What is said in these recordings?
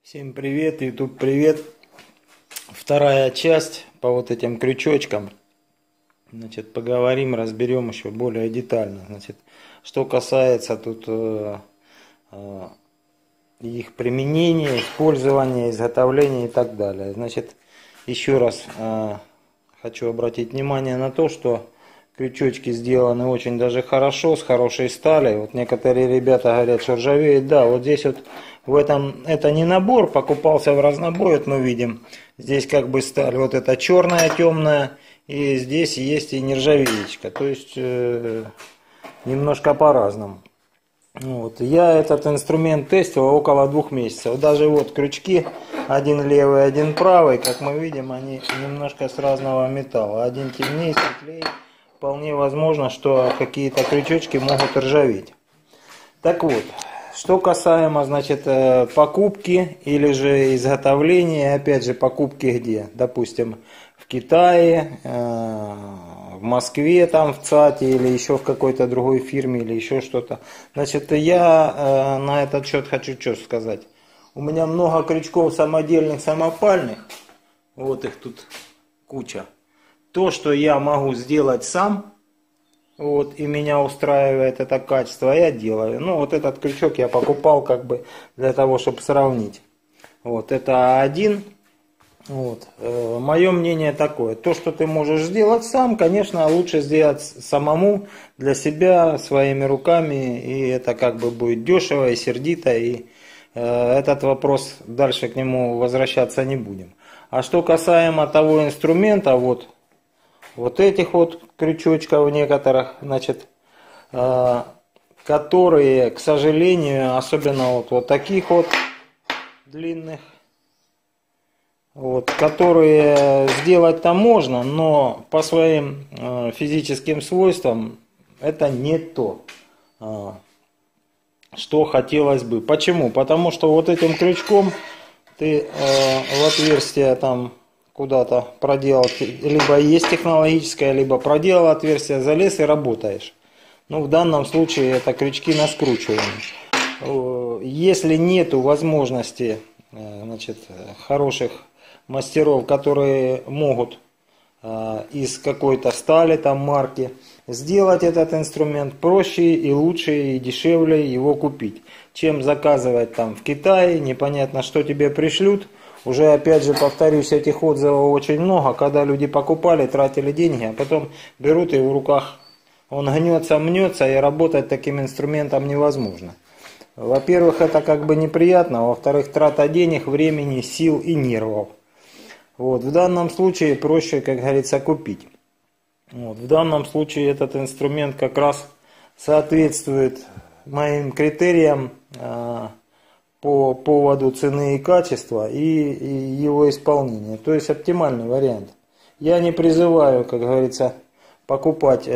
Всем привет, YouTube привет. Вторая часть по вот этим крючочкам. Значит, поговорим, разберем еще более детально. Значит, что касается тут их применения, использования, изготовления и так далее. Значит, еще раз хочу обратить внимание на то, что крючочки сделаны очень даже хорошо, с хорошей стали. Вот некоторые ребята говорят, что ржавеет. Да, вот здесь вот в этом, это не набор, покупался в разнобой, вот мы видим. Здесь как бы сталь, вот эта черная, темная, и здесь есть и нержавеечка. То есть немножко по-разному. Вот. Я этот инструмент тестил около 2 месяцев. Даже вот крючки, один левый, один правый, как мы видим, они немножко с разного металла. Один темнее, светлее. Вполне возможно, что какие-то крючочки могут ржаветь. Так вот, что касаемо, значит, покупки или же изготовления, опять же, покупки где? Допустим, в Китае, в Москве, там в ЦАТе или еще в какой-то другой фирме или еще что-то. Значит, я на этот счет хочу что сказать. У меня много крючков самодельных, самопальных. Вот их тут куча. То, что я могу сделать сам, вот, и меня устраивает это качество, я делаю. Ну, вот этот крючок я покупал как бы для того, чтобы сравнить. Вот, это один. Вот. Мое мнение такое. То, что ты можешь сделать сам, конечно, лучше сделать самому, для себя, своими руками. И это как бы будет дешево и сердито. И этот вопрос, дальше к нему возвращаться не будем. А что касаемо того инструмента, вот этих вот крючочков некоторых, значит, которые, к сожалению, особенно вот таких вот длинных, вот, которые сделать-то можно, но по своим физическим свойствам это не то, что хотелось бы. Почему? Потому что вот этим крючком ты в отверстие там куда-то проделал, либо есть технологическое, либо проделал отверстие, залез и работаешь. Ну, в данном случае это крючки на скручивание. Если нету возможности, значит, хороших мастеров, которые могут из какой-то стали, там марки, сделать этот инструмент, проще и лучше и дешевле его купить, чем заказывать там в Китае, непонятно что тебе пришлют. Уже опять же повторюсь, этих отзывов очень много, когда люди покупали, тратили деньги, а потом берут и в руках он гнется, мнется, и работать таким инструментом невозможно. Во-первых, это как бы неприятно, во-вторых, трата денег, времени, сил и нервов. Вот. В данном случае проще, как говорится, купить. Вот. В данном случае этот инструмент как раз соответствует моим критериям по поводу цены и качества и его исполнения. То есть оптимальный вариант. Я не призываю, как говорится, покупать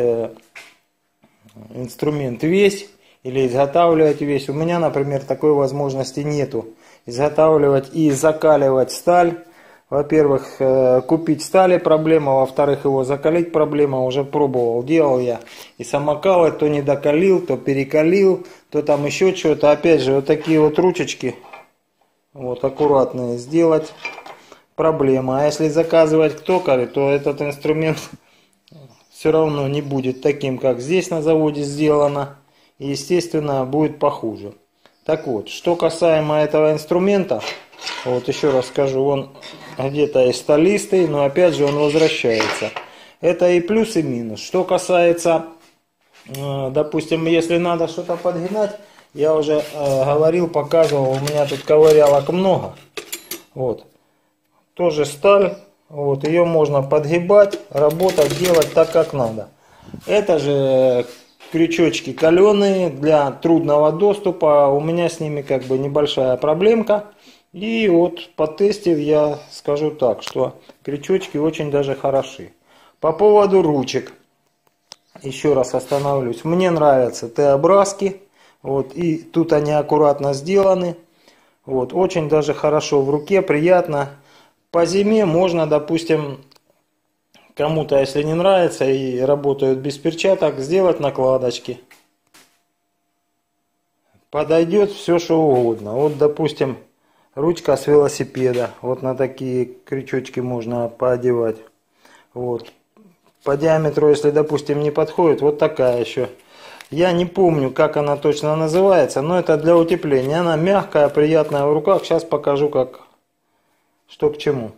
инструмент весь или изготавливать весь. У меня, например, такой возможности нету. Изготавливать и закаливать сталь. Во-первых, купить стали проблема, во-вторых, его закалить проблема. Уже пробовал, делал я и самокалы, то не докалил, то перекалил, то там еще что-то. Опять же, вот такие вот ручечки, вот аккуратные, сделать проблема. А если заказывать к токарю, то этот инструмент все равно не будет таким, как здесь на заводе сделано. И, естественно, будет похуже. Так вот, что касаемо этого инструмента, вот еще раз скажу, он где-то и сталистый, но опять же он возвращается. Это и плюс, и минус. Что касается, допустим, если надо что-то подгинать, я уже говорил, показывал, у меня тут ковырялок много. Вот. Тоже сталь, вот, ее можно подгибать, работать, делать так, как надо. Это же крючочки каленые для трудного доступа, у меня с ними как бы небольшая проблемка. И вот потестив, я скажу так, что крючочки очень даже хороши. По поводу ручек, еще раз остановлюсь. Мне нравятся Т-образки, вот, и тут они аккуратно сделаны. Вот, очень даже хорошо в руке, приятно. По зиме можно, допустим, кому-то, если не нравится и работают без перчаток, сделать накладочки. Подойдет все, что угодно. Вот, допустим, ручка с велосипеда. Вот на такие крючочки можно поодевать. Вот. По диаметру, если, допустим, не подходит, вот такая еще. Я не помню, как она точно называется, но это для утепления. Она мягкая, приятная в руках. Сейчас покажу, как, что к чему.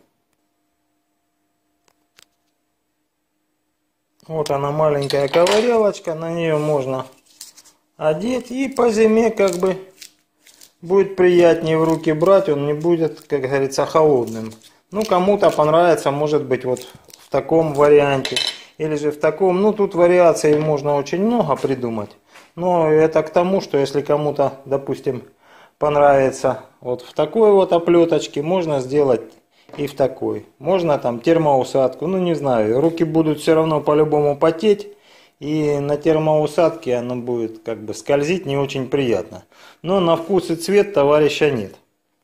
Вот она, маленькая ковырялочка, на нее можно одеть, и по зиме как бы будет приятнее в руки брать, он не будет, как говорится, холодным. Ну, кому-то понравится, может быть, вот в таком варианте, или же в таком. Ну, тут вариаций можно очень много придумать, но это к тому, что если кому-то, допустим, понравится вот в такой вот оплеточке, можно сделать и в такой. Можно там термоусадку, ну не знаю, руки будут все равно по-любому потеть, и на термоусадке оно будет как бы скользить не очень приятно. Но на вкус и цвет товарища нет.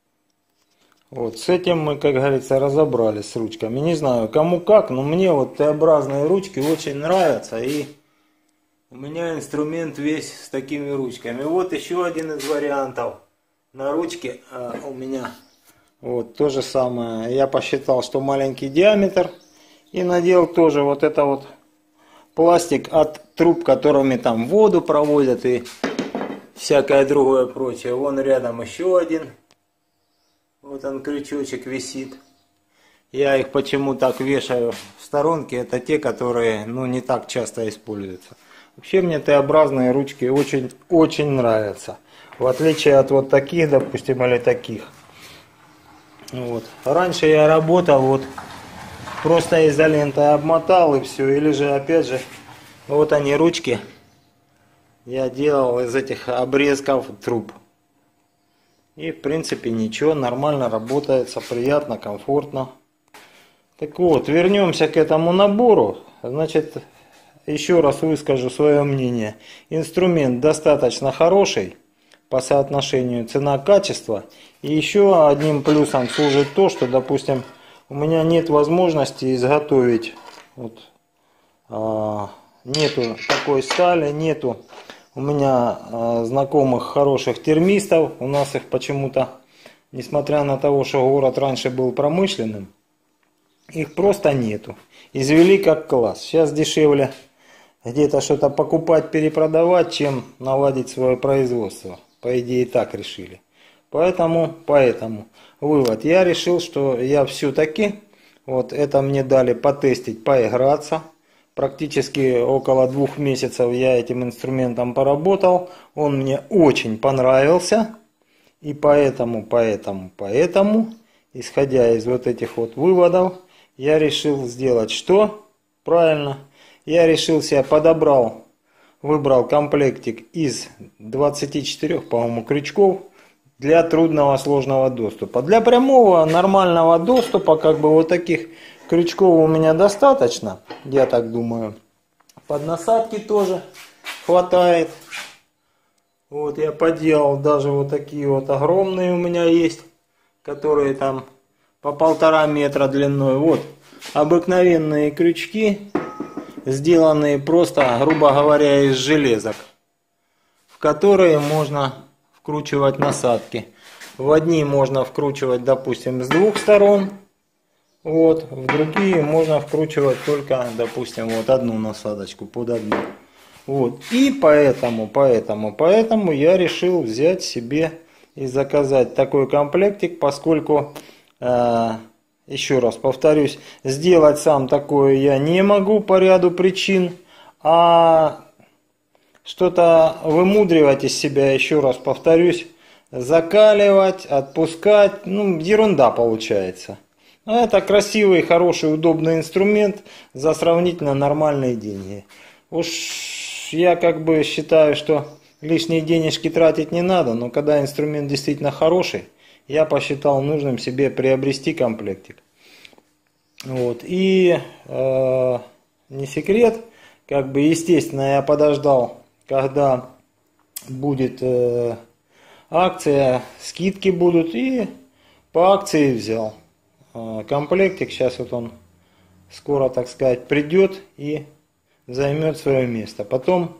Вот с этим мы, как говорится, разобрались с ручками. Не знаю, кому как, но мне вот Т-образные ручки очень нравятся, и у меня инструмент весь с такими ручками. Вот еще один из вариантов на ручке у меня. Вот то же самое. Я посчитал, что маленький диаметр, и надел тоже вот это вот пластик от труб, которыми там воду проводят и всякое другое прочее. Вон рядом еще один. Вот он, крючочек висит. Я их почему так вешаю в сторонке. Это те, которые ну не так часто используются. Вообще мне Т-образные ручки очень нравятся. В отличие от вот таких, допустим, или таких. Вот. Раньше я работал вот просто изолентой обмотал и все. Или же опять же вот они ручки. Я делал из этих обрезков труб. И в принципе ничего, нормально работается, приятно, комфортно. Так вот, вернемся к этому набору. Значит, еще раз выскажу свое мнение. Инструмент достаточно хороший по соотношению цена-качество. И еще одним плюсом служит то, что, допустим, у меня нет возможности изготовить, вот, нету такой стали, нету у меня знакомых хороших термистов. У нас их почему-то, несмотря на то, что город раньше был промышленным, их просто нету. Извели как класс. Сейчас дешевле где-то что-то покупать, перепродавать, чем наладить свое производство. По идее, так решили. Поэтому вывод. Я решил, что я все-таки, вот это мне дали потестить, поиграться. Практически около 2 месяцев я этим инструментом поработал. Он мне очень понравился. И поэтому, исходя из вот этих вот выводов, я решил сделать что? Правильно. Я решил себя выбрал комплектик из 24, по-моему, крючков для трудного сложного доступа. Для прямого нормального доступа, как бы вот таких крючков у меня достаточно, я так думаю. Под насадки тоже хватает. Вот я поделал, даже вот такие вот огромные у меня есть, которые там по 1,5 метра длиной. Вот обыкновенные крючки, сделанные просто, грубо говоря, из железок, в которые можно вкручивать насадки. В одни можно вкручивать, допустим, с 2 сторон, вот, в другие можно вкручивать только, допустим, вот одну насадочку под одну. Вот, и поэтому я решил взять себе и заказать такой комплектик, поскольку, еще раз повторюсь, сделать сам такое я не могу по ряду причин, а что-то вымудривать из себя, еще раз повторюсь, закаливать, отпускать, ну, ерунда получается. Но это красивый, хороший, удобный инструмент за сравнительно нормальные деньги. Уж я как бы считаю, что лишние денежки тратить не надо, но когда инструмент действительно хороший, я посчитал нужным себе приобрести комплектик. Вот. И не секрет, как бы естественно я подождал, когда будет акция, скидки будут, и по акции взял комплектик. Сейчас вот он скоро, так сказать, придет и займет свое место. Потом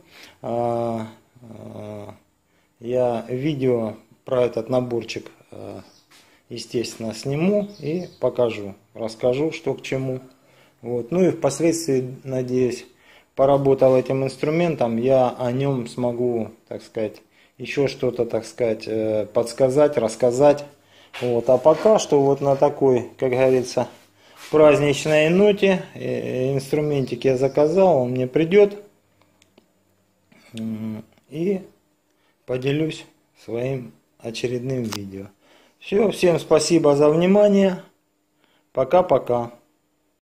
я видео про этот наборчик естественно, сниму и покажу, расскажу, что к чему. Вот. Ну и впоследствии, надеюсь, поработав этим инструментом, я о нем смогу, так сказать, еще что-то, так сказать, подсказать, рассказать. Вот. А пока что вот на такой, как говорится, праздничной ноте инструментик я заказал, он мне придет. И поделюсь своим очередным видео. Все, всем спасибо за внимание. Пока-пока.